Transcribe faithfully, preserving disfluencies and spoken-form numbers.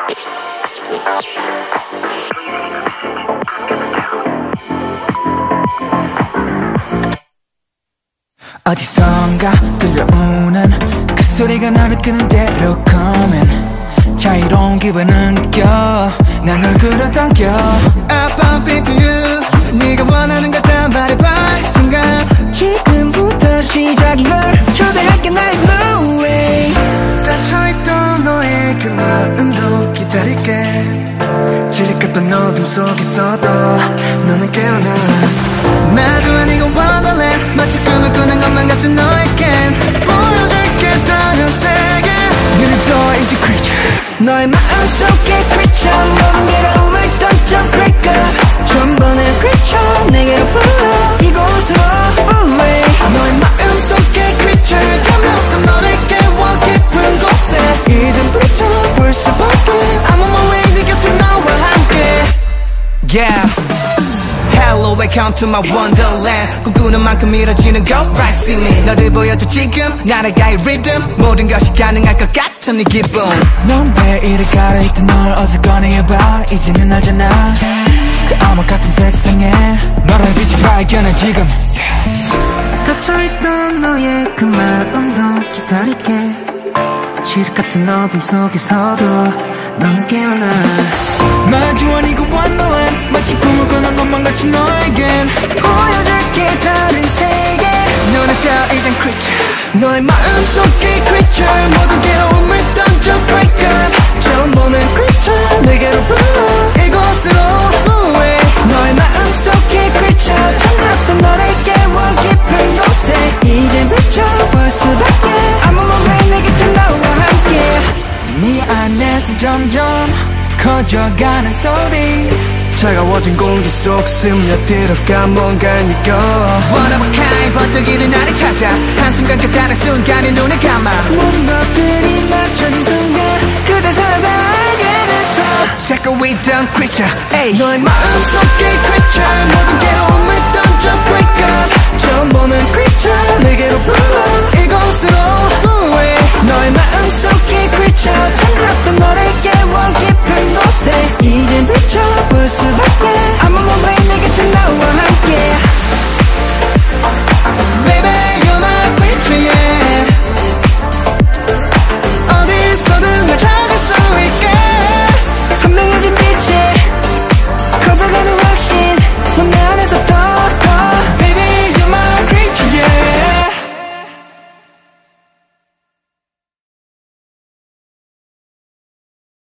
어디선가 들려오는 그 소리가 너를 끄는 대로 coming 자유로운 기분을 느껴 난 널 끌어당겨 I bump into you 네가 원하는 걸 다 말해봐 이 순간 지금부터 시작인 걸 초대할게 나의 blue way 닫혀있던 너의 그 마음도 기다릴게 지릿했던 어둠 속에서도 너는 깨어나 마주한 이건 Wonderland 마치 꿈을 꾸는 것만 같은 너에겐 보여줄게 다른 세계 눈을 떠 이제 creature 너의 마음속의 creature 모든 괴로움을 던져 break up 처음 보는 creature 내게로 불러 이곳으로 away 너의 마음속의 creature 잠들었던 너를 깨워 깊은 곳에 이젠 bleacher 볼 수밖에 I'm on my way 네 곁에 나와 함께 Yeah Hello, welcome to my Wonderland 꿈꾸는 만큼 이뤄지는 go right see me 너를 보여줘 지금 나라가의 rhythm 모든 것이 가능할 것 같은 이 기분 넌 왜 이리 가려있던 널 어서 꺼내봐 이제는 알잖아 그 암흑 같은 세상에 너를 빛이 발견해 지금 yeah. 닫혀있던 너의 그 마음도 기다릴게 지륵 같은 어둠 속에서도 너는 깨어나 마주한 이거 Wonderland 마치 꿈을 꾸는 것만 같이 너에겐 보여줄게 다른 세계 너는 다 이젠 creature 너의 마음속의 creature 모든 괴로움을 던져 break up 처음 보는 creature 내게로 불러 이곳으로 away 너의 마음속의 creature 잠들었던 너를 깨워 깊은 곳에 이젠 비춰볼 수밖에 I'm on my way 내 곁에 나와 함께 네 안에서 점점 커져가는 소리 차가워진 공기 속 스며들어가 뭔가를 느껴 One of a kind 번뜩이는 나를 찾아 한순간 깨달은 순간에 눈을 감아 모든 것들이 맞춰진 순간 그제서 알게 됐어 자꾸 있던 creature ay. 너의 마음속의 creature 모든 괴로움을 던져 break up 처음 보는 creature 내게로 불러 이곳으로